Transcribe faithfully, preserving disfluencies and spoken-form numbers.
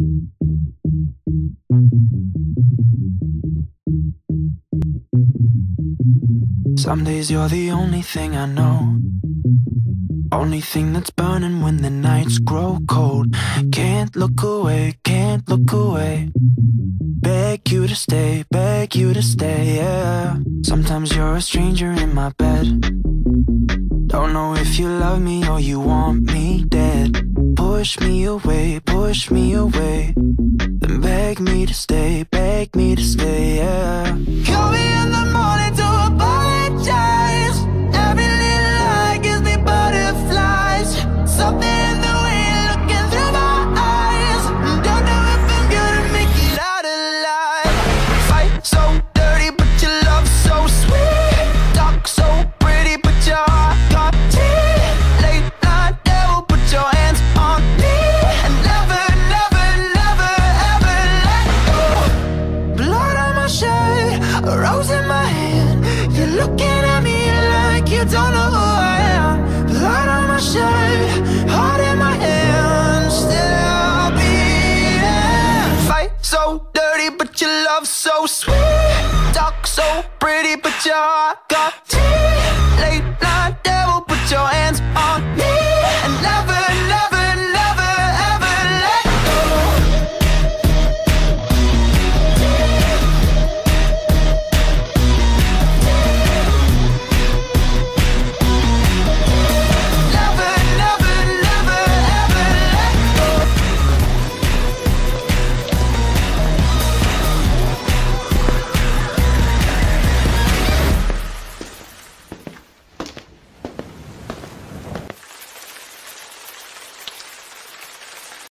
Some days you're the only thing I know, only thing that's burning when the nights grow cold. Can't look away, can't look away. Beg you to stay, beg you to stay, yeah. Sometimes you're a stranger in my bed. Don't know if you love me or you want me dead. Push me away, push me away, then beg me to stay, beg me to stay, yeah. Call me in the morning to apologize. Every little lie gives me butterflies. Something in the way you're looking through my eyes. Don't know if I'm gonna make it out alive. Fight so dirty but your love so sweet. Talk so pretty but your heart got teeth. Late night devil, put your hands on me and never, never, never, ever let go. Blood on my shirt, a rose in my hand. You're looking at me like you don't know who I am. Blood on my shirt, heart in my hand. Still I'll be here. Fight so dirty but your love so sweet. Talk so pretty but your heart got teeth.